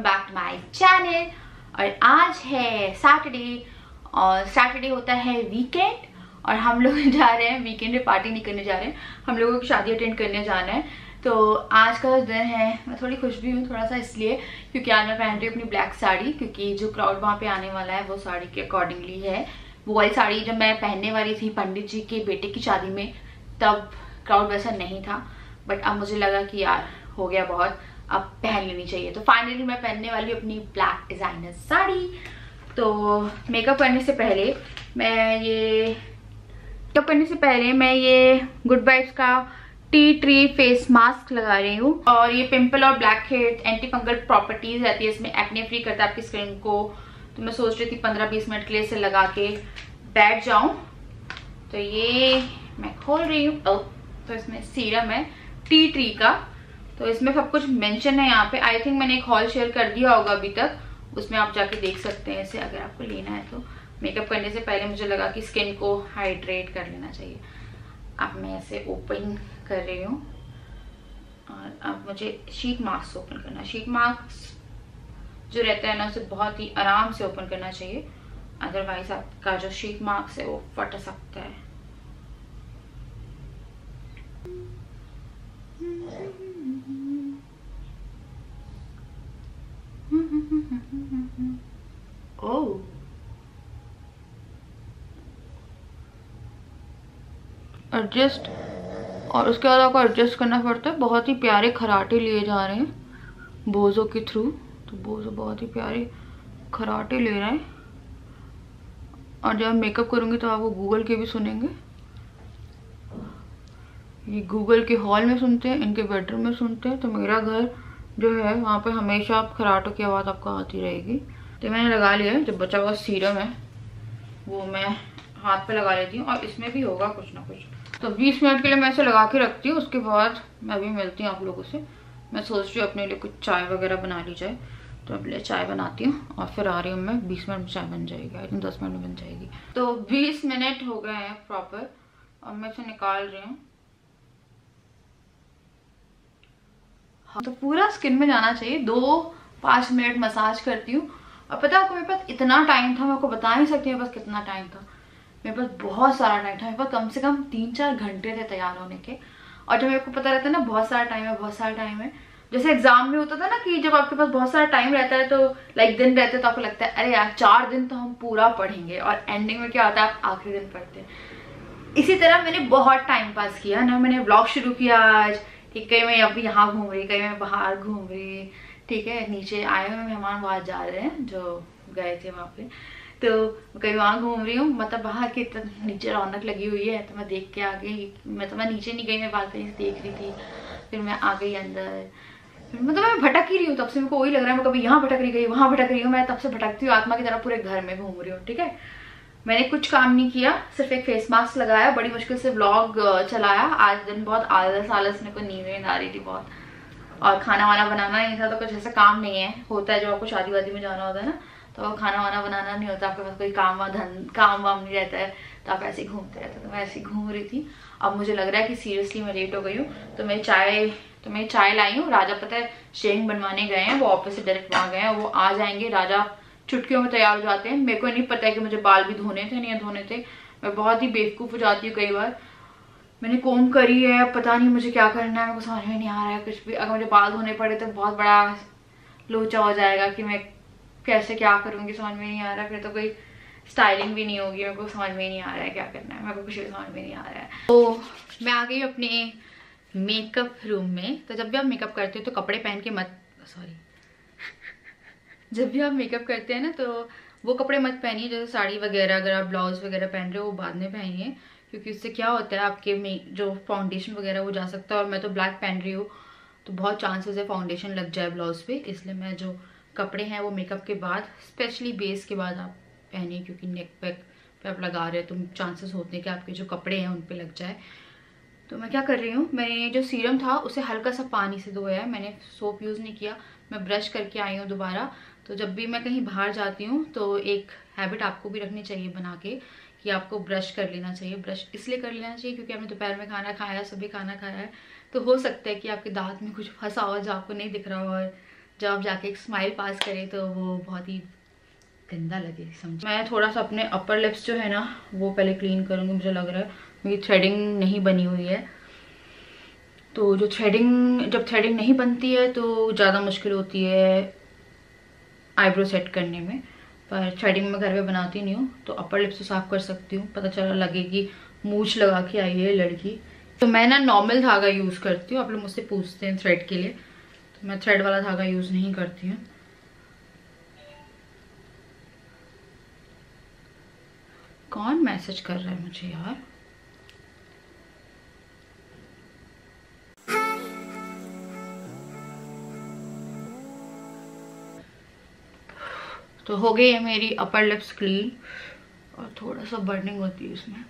Welcome back to my channel. और आज है सैटरडे और सैटरडे होता है वीकेंड और हम लोग जा रहे हैं वीकेंड में पार्टी नहीं करने जा रहे हैं, हम लोगों को शादी अटेंड करने जाना है। तो आज का दिन है, मैं थोड़ी खुश भी हूँ थोड़ा सा इसलिए क्योंकि आज मैं पहन रही हूँ अपनी ब्लैक साड़ी, क्योंकि जो क्राउड वहाँ पे आने वाला है वो साड़ी के अकॉर्डिंगली है। वो वाली साड़ी जब मैं पहनने वाली थी पंडित जी के बेटे की शादी में तब क्राउड वैसा नहीं था, बट अब मुझे लगा कि यार हो गया बहुत, अब पहन लेनी चाहिए। तो फाइनली मैं पहनने वाली हूँ अपनी ब्लैक डिजाइनर साड़ी। तो मेकअप करने से पहले मैं ये गुड वाइब्स का टी ट्री फेस मास्क लगा रही हूँ। और ये पिंपल और blackhead antifungal properties रहती है इसमें, एक्ने फ्री करता है आपकी स्किन को। तो मैं सोच रही थी 15-20 मिनट के लिए इसे लगा के बैठ जाऊं। तो ये मैं खोल रही हूँ। तो इसमें सीरम है टी ट्री का, तो इसमें सब कुछ मेंशन है यहाँ पे। आई थिंक मैंने एक हॉल शेयर कर दिया होगा अभी तक, उसमें आप जाके देख सकते हैं इसे अगर आपको लेना है तो। मेकअप करने से पहले मुझे लगा कि स्किन को हाइड्रेट कर लेना चाहिए। अब मैं इसे ओपन कर रही हूँ और अब मुझे शीट मास्क ओपन करना है। शीट मास्क जो रहता है ना उसे बहुत ही आराम से ओपन करना चाहिए, अदरवाइज आपका जो शीट मास्क है वो फट सकता है। ओह, एडजस्ट, और उसके बाद आपको एडजस्ट करना पड़ता है। बहुत ही प्यारे खराटे लिए जा रहे हैं बोजो के थ्रू, तो बोजो बहुत ही प्यारे खराटे ले रहे हैं। और जब मेकअप करूंगी तो आपको गूगल के भी सुनेंगे। ये गूगल के हॉल में सुनते हैं, इनके बेडरूम में सुनते हैं। तो मेरा घर जो है वहाँ पे हमेशा आप खराटों की आवाज़ आपको आती रहेगी। तो मैंने लगा लिया है, जब बचा हुआ सीरम है वो मैं हाथ पे लगा लेती हूँ और इसमें भी होगा कुछ ना कुछ। तो 20 मिनट के लिए मैं इसे लगा के रखती हूँ, उसके बाद मैं भी मिलती हूँ आप लोगों से। मैं सोच रही हूँ अपने लिए कुछ चाय वगैरह बना ली जाए, तो अपने लिए चाय बनाती हूँ और फिर आ रही हूँ मैं। 20 मिनट में चाय बन जाएगी, आई थिंक 10 मिनट में बन जाएगी। तो 20 मिनट हो गए हैं प्रॉपर और मैं इसे निकाल रही हूँ। तो पूरा स्किन में जाना चाहिए। 2-5 मिनट मसाज करती हूँ। और पता है आपको, मेरे पास इतना टाइम था, मैं आपको बता नहीं सकती मेरे पास कितना टाइम था। मेरे पास बहुत सारा टाइम था, मेरे पास कम से कम 3-4 घंटे थे तैयार होने के। और जब मेरे को पता रहता है ना बहुत सारा टाइम है, बहुत सारा टाइम है, जैसे एग्जाम में होता था ना कि जब आपके पास बहुत सारा टाइम रहता है तो लाइक दिन रहते हैं तो आपको लगता है अरे यार 4 दिन तो हम पूरा पढ़ेंगे, और एंडिंग में क्या होता है आप आखिरी दिन पढ़ते हैं। इसी तरह मैंने बहुत टाइम पास किया ना। मैंने व्लॉग शुरू किया आज, ठीक, कहीं मैं अभी यहाँ घूम रही, कहीं मैं बाहर घूम रही, ठीक है। नीचे आए हुए मेहमान बाहर जा रहे हैं जो गए थे वहाँ पे, तो कहीं वहाँ घूम रही हूँ। मतलब बाहर की नीचे रौनक लगी हुई है तो मैं देख के आ गई। मैं नीचे नहीं गई, मैं बालकनी से देख रही थी, फिर मैं आ गई अंदर। मतलब मैं भटक ही रही हूँ तब से, मेरे को वही लग रहा है मैं कभी यहाँ भटक रही गई वहाँ भटक रही हूँ। मैं तब से भटकती हूँ आत्मा की तरह, पूरे घर में घूम रही हूँ, ठीक है। मैंने कुछ काम नहीं किया, सिर्फ एक फेस मास्क लगाया, बड़ी मुश्किल से व्लॉग चलाया आज दिन। बहुत आलस मेरे को नींद आ रही थी बहुत, और खाना वाना बनाना नहीं था। तो कुछ ऐसा काम नहीं है, होता है जब आपको शादी वादी में जाना होता है ना, तो खाना वाना बनाना नहीं होता, आपके पास कोई काम वाम नहीं रहता है, तो आप ऐसे ही घूमते रहते। तो मैं ऐसे ही घूम रही थी। अब मुझे लग रहा है कि सीरियसली मैं लेट हो गई हूँ। तो मैं चाय लाई हूँ। राजा पता है शेविंग बनवाने गए हैं, वो ऑफिस से डायरेक्ट वहाँ गए हैं, वो आ जाएंगे। राजा चुटकियों में तैयार हो जाते हैं। मेरे को नहीं पता है कि मुझे बाल भी धोने थे नहीं धोने थे। मैं बहुत ही बेवकूफ़ हो जाती हूँ कई बार। मैंने कोम करी है, पता नहीं मुझे क्या करना है, मेरे को समझ में नहीं आ रहा है कुछ भी। अगर मुझे बाल धोने पड़े तो बहुत बड़ा लोचा हो जाएगा कि मैं कैसे क्या करूँगी, समझ में नहीं आ रहा। फिर तो कोई स्टाइलिंग भी नहीं होगी, मेरे को समझ में नहीं आ रहा है क्या करना है, मेरे को कुछ भी समझ में नहीं आ रहा है। तो मैं आ गई अपने मेकअप रूम में। तो जब भी आप मेकअप करते हो तो कपड़े पहन के मत, सॉरी जब भी आप मेकअप करते हैं ना तो वो कपड़े मत पहनिए जैसे साड़ी वगैरह। अगर आप ब्लाउज वगैरह पहन रहे हो वो बाद में पहनिए, क्योंकि उससे क्या होता है आपके जो फाउंडेशन वगैरह वो जा सकता है। और मैं तो ब्लैक पहन रही हूँ तो बहुत चांसेस है फाउंडेशन लग जाए ब्लाउज पे, इसलिए मैं जो कपड़े हैं वो मेकअप के बाद, स्पेशली बेस के बाद आप पहनिए, क्योंकि नेक पैक पे आप लगा रहे हो तो चांसेस होते हैं कि आपके जो कपड़े हैं उन पर लग जाए। तो मैं क्या कर रही हूँ, मैंने जो सीरम था उसे हल्का सा पानी से धोया है, मैंने सोप यूज़ नहीं किया। मैं ब्रश करके आई हूँ दोबारा। तो जब भी मैं कहीं बाहर जाती हूँ तो एक हैबिट आपको भी रखनी चाहिए बना के, कि आपको ब्रश कर लेना चाहिए। ब्रश इसलिए कर लेना चाहिए क्योंकि आपने दोपहर में खाना खाया है, सुबह खाना खाया है, तो हो सकता है कि आपके दांत में कुछ फंसा हो जो आपको नहीं दिख रहा हो, और जब आप जाके एक स्माइल पास करें तो वो बहुत ही गंदा लगे, समझ। मैं थोड़ा सा अपने अपर लिप्स जो है ना वो पहले क्लीन करूँगी। मुझे लग रहा है मेरी थ्रेडिंग नहीं बनी हुई है, तो जब थ्रेडिंग नहीं बनती है तो ज़्यादा मुश्किल होती है आईब्रो सेट करने में। पर थ्रेडिंग में घर पे बनाती नहीं हूँ, तो अपर लिप्स तो साफ कर सकती हूँ। पता चला लगे कि मूछ लगा के आई है लड़की। तो मैं ना नॉर्मल धागा यूज़ करती हूँ। आप लोग मुझसे पूछते हैं थ्रेड के लिए, तो मैं थ्रेड वाला धागा यूज़ नहीं करती हूँ। कौन मैसेज कर रहा है मुझे यार? तो हो गई है मेरी अपर लिप्स क्लीन, और थोड़ा सा बर्निंग होती है इसमें।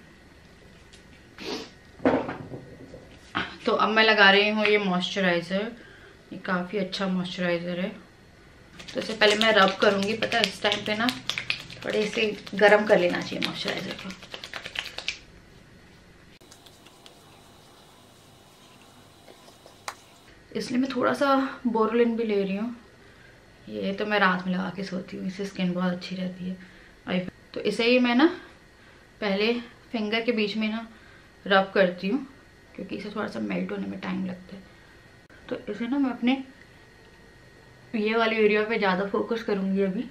तो अब मैं लगा रही हूँ ये मॉइस्चराइज़र। ये काफ़ी अच्छा मॉइस्चराइज़र है। तो इससे पहले मैं रब करूँगी। पता है इस टाइम पे ना थोड़े से गरम कर लेना चाहिए मॉइस्चराइज़र को। इसलिए मैं थोड़ा सा बोरोलिन भी ले रही हूँ। ये तो मैं रात में लगा के सोती हूँ, इससे स्किन बहुत अच्छी रहती है। तो इसे ही मैं ना पहले फिंगर के बीच में ना रब करती हूँ, क्योंकि इसे थोड़ा सा मेल्ट होने में टाइम लगता है। तो इसे ना मैं अपने ये वाली एरिया पे ज़्यादा फोकस करूँगी अभी।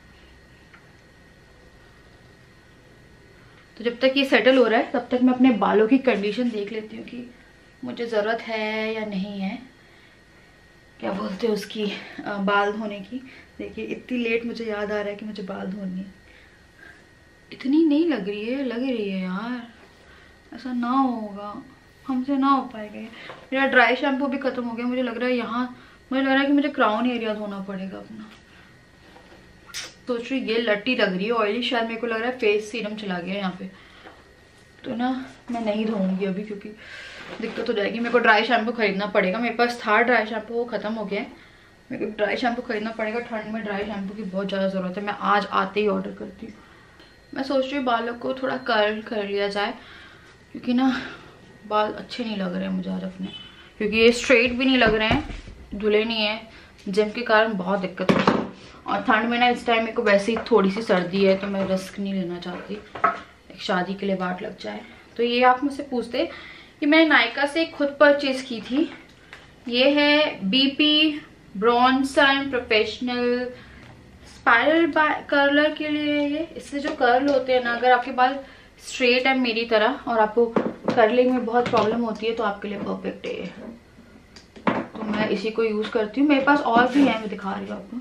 तो जब तक ये सेटल हो रहा है तब तक मैं अपने बालों की कंडीशन देख लेती हूँ कि मुझे ज़रूरत है या नहीं है, क्या बोलते हैं उसकी, बाल धोने की। देखिए इतनी लेट मुझे याद आ रहा है कि मुझे बाल धोनी है। इतनी नहीं लग रही है, लग रही है यार। ऐसा ना होगा, हमसे ना हो पाएगा। मेरा ड्राई शैम्पू भी खत्म हो गया। मुझे लग रहा है मुझे लग रहा है कि मुझे क्राउन एरिया धोना पड़ेगा अपना। सोच रही ये लट्टी लग रही है ऑयली, शायद मेरे को लग रहा है फेस सीरम चला गया यहाँ पे। तो ना मैं नहीं धोऊंगी अभी, क्योंकि दिक्कत हो जाएगी। मेरे को ड्राई शैम्पू खरीदना पड़ेगा। मेरे पास था ड्राई शैम्पू, वो खत्म हो गया है। मेरे को ड्राई शैम्पू खरीदना पड़ेगा। ठंड में ड्राई शैम्पू की बहुत ज़्यादा ज़रूरत है। मैं आज आते ही ऑर्डर करती हूँ। मैं सोच रही हूँ बालों को थोड़ा कर्ल कर लिया जाए, क्योंकि ना बाल अच्छे नहीं लग रहे हैं मुझे आज अपने, क्योंकि ये स्ट्रेट भी नहीं लग रहे हैं, धुले नहीं है। जिम के कारण बहुत दिक्कत होती है। और ठंड में ना इस टाइम मेरे को वैसे ही थोड़ी सी सर्दी है, तो मैं रिस्क नहीं लेना चाहती एक शादी के लिए बाट लग जाए। तो ये आप मुझसे पूछते कि मैं नायका से खुद परचेज की थी। ये है BP Bronson professional spiral curler के लिए। ये इससे जो कर्ल होते हैं ना, अगर आपके बाल स्ट्रेट है मेरी तरह और आपको कर्लिंग में बहुत प्रॉब्लम होती है, तो आपके लिए परफेक्ट है ये। तो मैं इसी को यूज करती हूँ। मेरे पास और भी है, मैं दिखा रही हूँ आपको।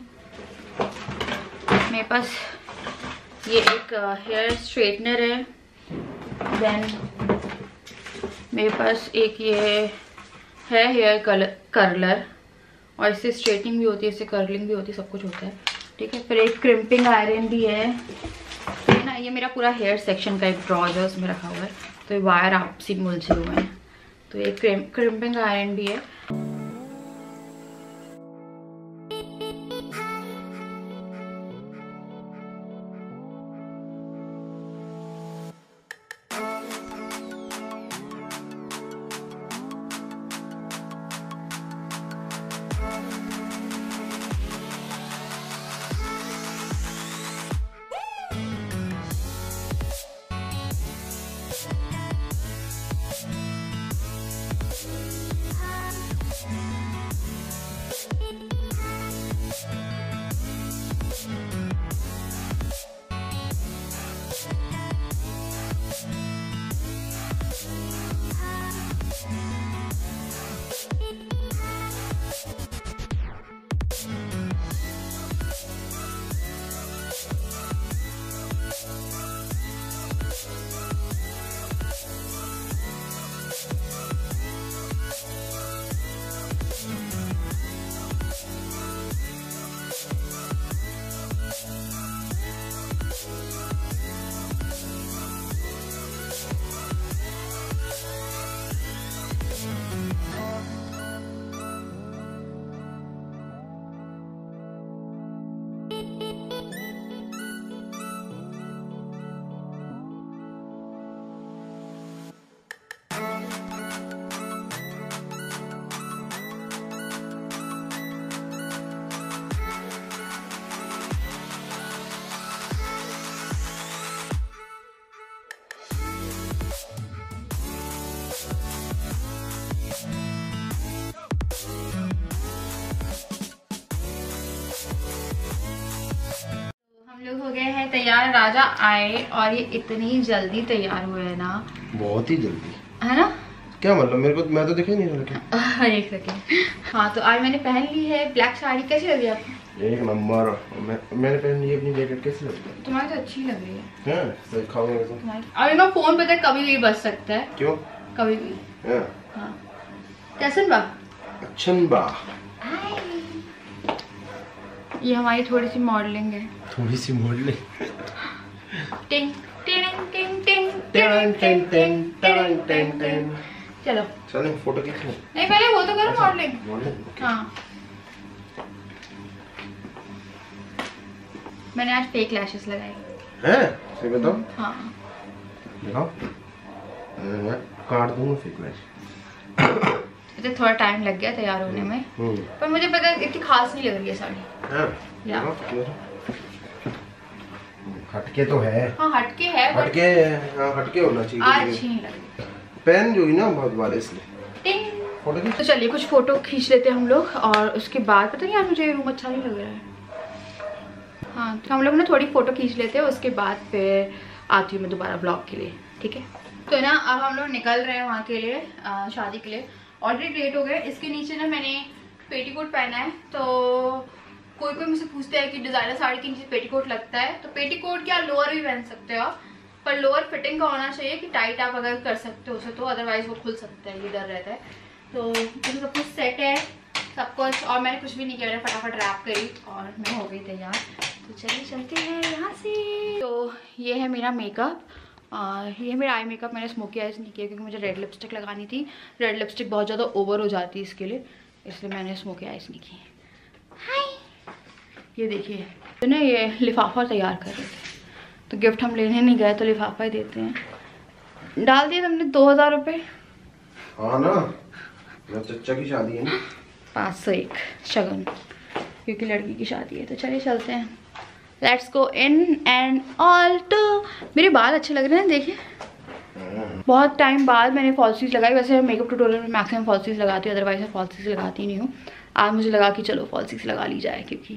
मेरे पास ये एक हेयर स्ट्रेटनर है। देन मेरे पास एक ये है हेयर कर्लर, और इससे स्ट्रेटनिंग भी होती है, इससे कर्लिंग भी होती है, सब कुछ होता है। ठीक है। फिर एक क्रिम्पिंग आयरन भी है ना। ये मेरा पूरा हेयर सेक्शन का एक ड्रॉज है, उसमें रखा हुआ है। तो ये वायर आपसी मुलझे हुए हैं। तो एक क्रिम्पिंग आयरन भी है। तैयार। राजा आए और ये इतनी जल्दी तैयार हुए है ना, बहुत ही जल्दी है ना। क्या मतलब मेरे को, मैं तो दिखा ही नहीं रहा। एक सेकंड। हाँ तो आज मैंने पहन ली है ब्लैक साड़ी। कैसी लग रही है आपको? एक नंबर। मैंने पहन ली अपनी जैकेट। कैसी लग रही है? तुम्हारी तो अच्छी लग रही है। हैं? सही खाऊंगा तो। अभी मैं फोन पे तक कभी भी बच सकता है। क्यों? कभी भी। हाँ। कैसन बा? अच्छन बा। ये हमारी थोड़ी सी मॉडलिंग है। थोड़ी सी मॉडलिंग। टिंग टिंग टिंग टिंग टिंग टिंग टिंग टिंग टिंग। चलो चलो फोटो खींच लो। नहीं पहले वो तो करो मॉडलिंग। हाँ मैंने आज फेक लैशेस लगाई हैं। सही बताओ। हाँ दिखाओ। मैं काट दूंगा फेक लैश। मुझे थोड़ा टाइम लग गया तैयार होने में, पर मुझे पता है इतनी खास नहीं लग रही है साड़ी। हाँ हटके तो है। हाँ हटके है। हटके हाँ हटके होना चाहिए। आज अच्छी नहीं लग रही। पेन जो है ना बहुत बार इसलिए। फोटो तो चलिए कुछ फोटो खींच लेते हैं हम लोग, और उसके बाद पता नहीं यार मुझे ये रूम अच्छा नहीं लग रहा है। हाँ तो हम लोग ना थोड़ी फोटो खींच लेते हैं, उसके बाद फिर आती हूँ मैं दोबारा ब्लॉग के लिए, ठीक है। तो ना अब हम लोग निकल रहे हैं वहाँ के लिए, शादी के लिए। ऑलरेडी लेट हो गए। इसके नीचे ना मैंने पेटीकोट पहना है, तो कोई कोई मुझसे पूछता है कि डिजाइनर साड़ी के नीचे पेटीकोट लगता है, तो पेटीकोट क्या लोअर भी पहन सकते हो आप, पर लोअर फिटिंग का होना चाहिए कि टाइट आप अगर कर सकते हो उसे, तो अदरवाइज वो खुल सकता है, ये डर रहता है। तो सब कुछ सेट है सब कुछ, और मैंने कुछ भी नहीं किया, मैंने फटाफट रैप करी और मैं हो गई तैयार। तो चलिए चलते हैं यहाँ से। तो ये है मेरा मेकअप, ये मेरा आई मेकअप। मैंने स्मोकी आइज नहीं किया क्योंकि मुझे रेड लिपस्टिक लगानी थी। रेड लिपस्टिक बहुत ज़्यादा ओवर हो जाती है इसके लिए, इसलिए मैंने स्मोकी आइज नहीं की। हाय ये देखिए, तो ना ये लिफाफा तैयार कर रहे थे, तो गिफ्ट हम लेने नहीं गए तो लिफाफा ही देते हैं। डाल दिए तुमने 2000 रुपये। हाँ ना, चचा की शादी है ना। 501 शगुन, क्योंकि लड़की की शादी है। तो चलिए चलते हैं, let's go in and all. टू मेरे बाल अच्छे लग रहे हैं देखिए, बहुत टाइम बाद मैंने फॉल्सीज लगाई। वैसे मेकअप ट्यूटोरियल में मैक्सिमम फॉल्सीज लगाती हूँ, अदरवाइज मैं फॉल्सीज लगाती नहीं हूँ। आज मुझे लगा कि चलो फॉल्सीज लगा ली जाए, क्योंकि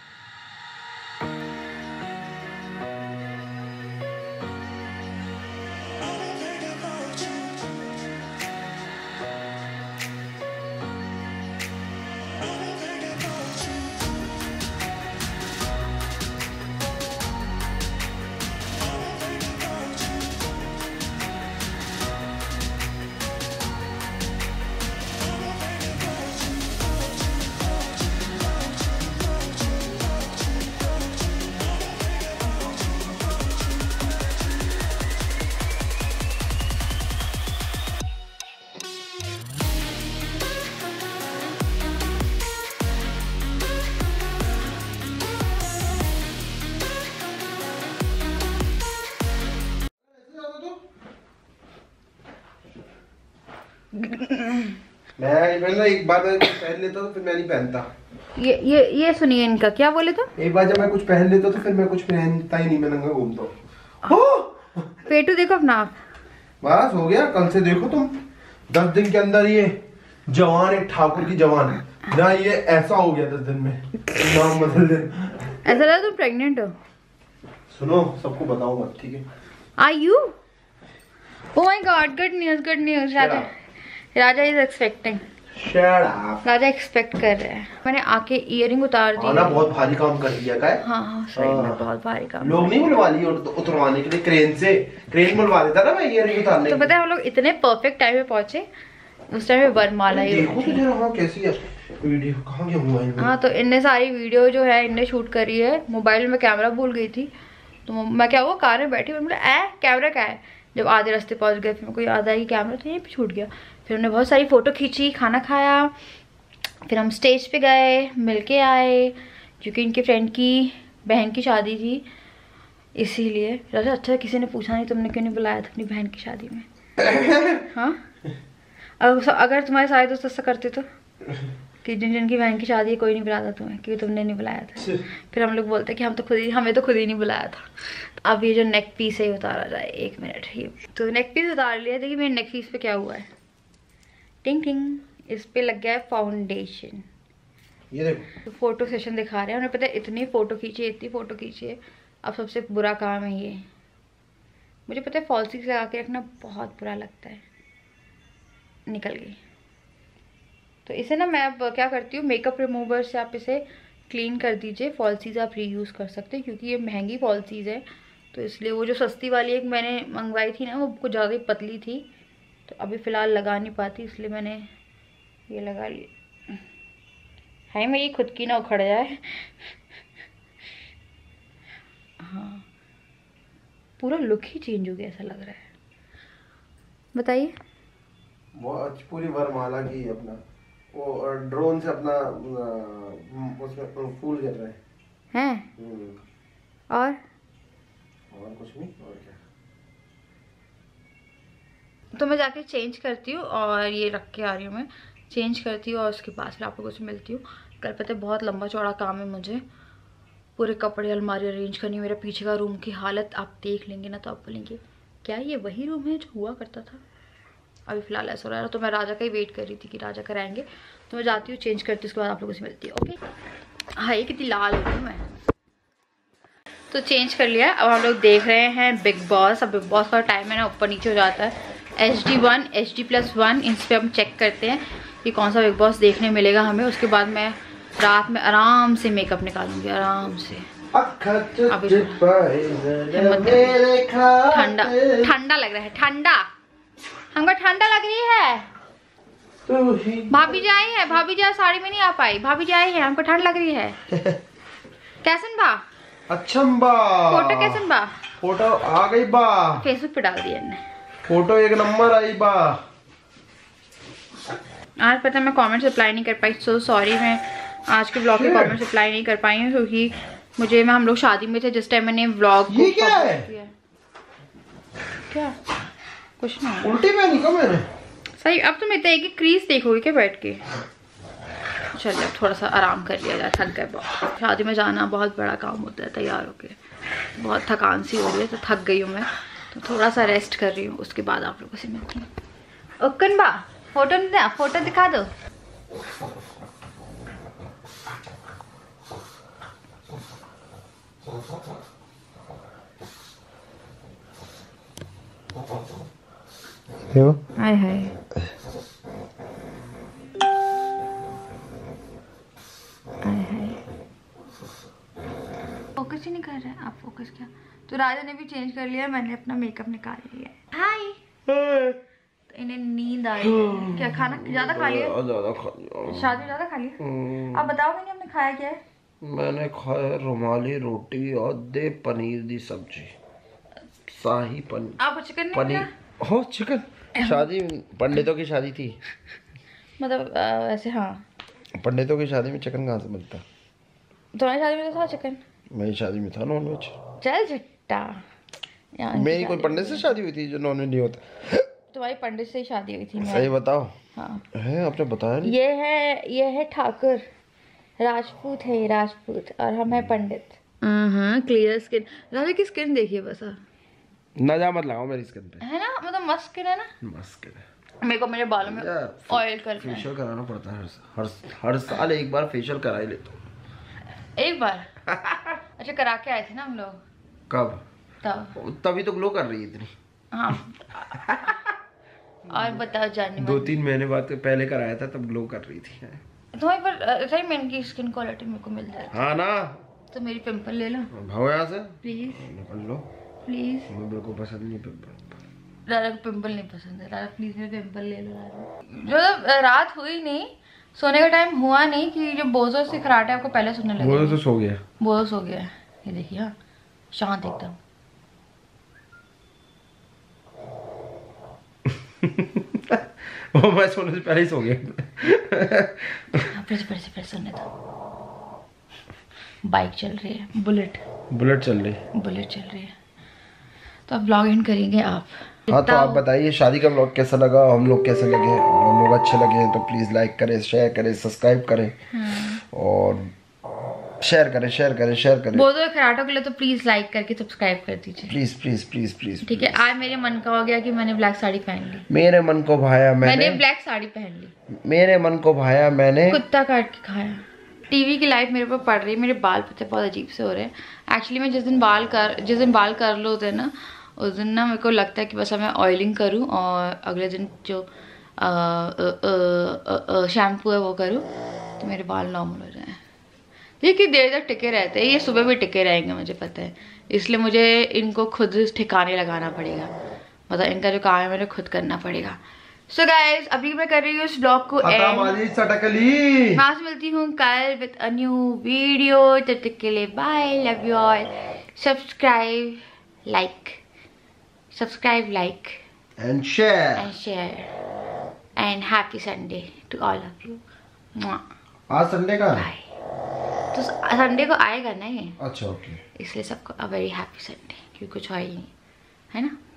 मैं एक बार मैं कुछ पहन लेता तो फिर मैं नहीं पहनता। ये सुनिए इनका क्या बोले तो। एक बार जब मैं कुछ पहन लेता तो फिर मैं कुछ पहनता ही नहीं, मैं नंगा घूमता हूँ। पेटू देखो अपना आप। बस हो गया, कल से देखो तुम 10 दिन के अंदर ये जवान एक ठाकुर की जवान ना, ये ऐसा हो गया 10 दिन में, नाम बदल दे। ऐसा लगा तुम प्रेग्नेंट हो। सुनो सबको बताओ मत, ठीक है। Are you? Oh my god, good news. Raja is expecting. Raja expect कर रहे हैं। मैंने आके इयरिंग उतार दी। ना बहुत भारी काम कर दिया का है। हाँ सही में बहुत भारी काम। लोग नहीं बुलवा लिए उतरवाने के लिए, क्रेन बुलवा देता ना मैं इयरिंग उतारने। तो पता है हम लोग इतने परफेक्ट टाइम पे पहुंचे, उस टाइम पे वरमाला ही देखो तो जरा। हाँ कैसी है वीडियो, कहाँ गया मोबाइल में? हाँ तो इनने सारी वीडियो जो है इनने शूट करी है। मोबाइल में कैमरा भूल गई थी, तो मैं क्या हुआ कार में बैठी, मैंने बोला कैमरा क्या है। जब आधे रास्ते पहुंच गए फिर मेरे को याद आई कैमरा तो यहीं पे छूट गया। फिर हमने बहुत सारी फ़ोटो खींची, खाना खाया, फिर हम स्टेज पे गए, मिलके आए, क्योंकि इनके फ्रेंड की बहन की शादी थी इसीलिए। राजा अच्छा किसी ने पूछा नहीं तुमने क्यों नहीं बुलाया था अपनी बहन की शादी में। हाँ अगर तुम्हारे सारे दोस्त ऐसा करते तो, कि जिनकी बहन की शादी है कोई नहीं बुलाता तुम्हें क्योंकि तुमने नहीं बुलाया था। फिर हम लोग बोलते कि हमें तो खुद ही नहीं बुलाया था। अब ये जो नेक पीस है उतारा जाए, 1 मिनट। ये तो नेक पीस उतार लिया। देखिए मेरे नेक पीस पे क्या हुआ है, टिंग टिंग, इस पे लग गया है फाउंडेशन। ये देखो तो फोटो सेशन दिखा रहे हैं। उन्हें पता है इतनी फोटो खींची है, अब सबसे बुरा काम है ये, मुझे पता है फॉल्सीज लगा के रखना बहुत बुरा लगता है। निकल गई। तो इसे ना मैं अब क्या करती हूँ, मेकअप रिमूवर से आप इसे क्लीन कर दीजिए। फॉल्सीज आप रीयूज़ कर सकते हैं क्योंकि ये महंगी फॉल्सीज है, तो इसलिए वो जो सस्ती वाली एक मैंने मंगवाई थी ना वो कुछ ज़्यादा ही पतली थी, तो अभी फ़िलहाल लगा नहीं पाती, इसलिए मैंने ये लगा ली। है मेरी खुद की ना उखड़ जाए। हाँ, पूरा लुक ही चेंज हो गया ऐसा लग रहा है। बताइए। वो आज पूरी वरमाला की अपना वो ड्रोन से अपना उसमें फूल गिर रहे हैं। और कुछ नहीं, और क्या। तो मैं जाके चेंज करती हूँ और ये रख के आ रही हूँ, मैं चेंज करती हूँ और उसके बाद फिर आप लोगों से मिलती हूँ। कल पता है बहुत लंबा चौड़ा काम है मुझे, पूरे कपड़े अलमारी अरेंज करनी। मेरा पीछे का रूम की हालत आप देख लेंगे ना तो आप बोलेंगे क्या ये वही रूम है जो हुआ करता था। अभी फिलहाल ऐसा हो रहा है, तो मैं राजा का ही वेट कर रही थी कि राजा कर आएंगे, तो मैं जाती हूँ चेंज करती हूँ, उसके बाद आप लोगों से मिलती हूँ। ओके। हाँ, ये कितनी लाल हो रही हूँ मैं। तो चेंज कर लिया, अब हम लोग देख रहे हैं बिग बॉस। अब बिग बॉस का टाइम है ना ऊपर नीचे हो जाता है। HD1 HD+1 इस पर हम चेक करते हैं कि कौन सा बिग बॉस देखने मिलेगा हमें। उसके बाद मैं रात में आराम से मेकअप निकालूंगी, आराम से। ठंडा ठंडा लग रहा है, ठंडा हमको ठंडा लग रही है। भाभी जी आई है, भाभी जी साड़ी में नहीं आ पाई, भाभी जी आई है, हमको ठंड लग रही है। कैसन बा? अच्छा बा। फोटो कैसन बा? फोटो आ गई बा, फेसबुक पे डाल दिया ने। फोटो एक नंबर आई बा। आज पता है मैं कमेंट्स रिप्लाई नहीं कर पाई, सो सॉरी। मैं आज के ब्लॉग के कमेंट्स रिप्लाई नहीं कर पाई हूँ क्योंकि मुझे हम लोग शादी में थे जिस टाइम मैंने व्लॉग को क्या है? क्या कुछ ना उल्टी पहनी क्या मैंने? सही। अब तुम इतना एक क्रीज देखोगे क्या बैठ के? चलिए अब थोड़ा सा आराम कर लिया जाए, थक गए बहुत। शादी में जाना बहुत बड़ा काम होता है, तैयार होके बहुत थकान सी हो रही है, तो थक गई हूँ मैं, तो थोड़ा सा रेस्ट कर रही हूँ। उसके बाद आप लोगों से मिलती हूँ। ओकन बा फोटो दिखा दो। हाय हाय। फोकस ही नहीं कर रहे हैं आप, फोकस क्या। तो राजा ने भी चेंज कर लिया, मैंने अपना मेकअप निकाल लिया। हाय। तो इन्हें नींद आ रही है। क्या खाना ज्यादा खा लिया? ज्यादा खा लिया, शादी ज्यादा खा लिया। आप बताओ मैंने आपने खाया क्या है? मैंने खाया रुमाली रोटी और दे पनीर दी सब्जी, शाही पनीर। आप चिकन पनीर हो चिकन। शादी पंडितों की शादी थी, मतलब ऐसे। हाँ, पंडितों की शादी में चिकन कहाँ से मिलता? तुम्हारी शादी में तो था चिकन, मेरी शादी में था नॉनवेज। चल झट्टा। मेरी कोई पंडित से शादी हुई थी जो नॉनवेज नहीं होता? तुम्हारी पंडित से ही शादी हुई थी। सही बताओ। हाँ है, आपने बताया नहीं। ये है ठाकुर, राजपूत है ये, राजपूत, और हम है पंडित। Clear skin. राजा की स्किन देखिए बस। ना जा मत लगाओ मेरी स्किन पे, है ना, मतलब मस्त स्किन है ना। मस्त स्किन है। मेरे को मेरे बालों में ऑयल करना है, फेशियल कराना पड़ता है हर साल एक बार फेशियल करा ही लेता हूँ। एक बार? अच्छा, करा के आए थे ना हम लोग। कब? तब तभी तो ग्लो कर रही है इतनी। हाँ। और बताओ जाने 2-3 महीने बाद पहले कराया था तब ग्लो कर रही थी। तुम्हारे पर सही में इनकी स्किन क्वालिटी मेरे को मिल जाए। हाँ ना, तो मेरी पिंपल ले लो भाव यहाँ से प्लीज, निकल लो प्लीज। मेरे को पसंद नहीं पिंपल। राजा को पिंपल नहीं पसंद है। राजा प्लीज मेरे पिंपल ले लो राजा। जो रात हुई नहीं, सोने का टाइम हुआ नहीं कि जब बोझों से खराटे आपको पहले सुनने लगे। बोझों तो सो गया, बोझ सो गया। ये देखिए, हाँ शांत एकदम। वो मैं सोने से पहले ही सो गया। फिर सुनने दो। बाइक चल रही है, बुलेट चल रही है। तो अब ब्लॉग एंड करेंगे आप। हाँ, तो आप बताइए शादी का ब्लॉग कैसा लगा, हम लोग कैसे लगे। हम लोग अच्छे लगे तो प्लीज लाइक करें, शेयर करें, सब्सक्राइब करें और शेयर करें। वो तो खराटों के लिए तो प्लीज लाइक करके सब्सक्राइब कर दीजिए प्लीज। ठीक है। आज मेरे मन का हो गया कि मैंने ब्लैक साड़ी पहन ली। मेरे मन को भाया मैंने ब्लैक साड़ी पहन ली। मेरे मन को भाया मैंने कुत्ता काट के खाया। टीवी की लाइट मेरे ऊपर पड़ रही है, मेरे बाल पता बहुत अजीब से हो रहे हैं। एक्चुअली मैं जिस दिन बाल कर लो होते हैं ना, उस दिन ना मेरे को लगता है कि बस मैं ऑयलिंग करूं और अगले दिन जो शैम्पू है वो करूं तो मेरे बाल नॉर्मल हो जाए। ये कि देर तक टिके रहते हैं, ये सुबह भी टिके रहेंगे मुझे पता है, इसलिए मुझे इनको खुद ठिकाने लगाना पड़ेगा, मतलब इनका जो काम है मुझे खुद करना पड़ेगा। सो गाइज अभी मैं कर रही हूँ इस ब्लॉग को एंड। मैं मिलती हूँ कल विद अ न्यू वीडियो। तब तक के लिए bye, love you all. Subscribe like and share and happy Sunday to all of you. आज संडे का बाय। तो संडे को आएगा ना ये, अच्छा ओके, इसलिए सबको अ वेरी हैप्पी संडे, क्योंकि कुछ है ही नहीं, है ना।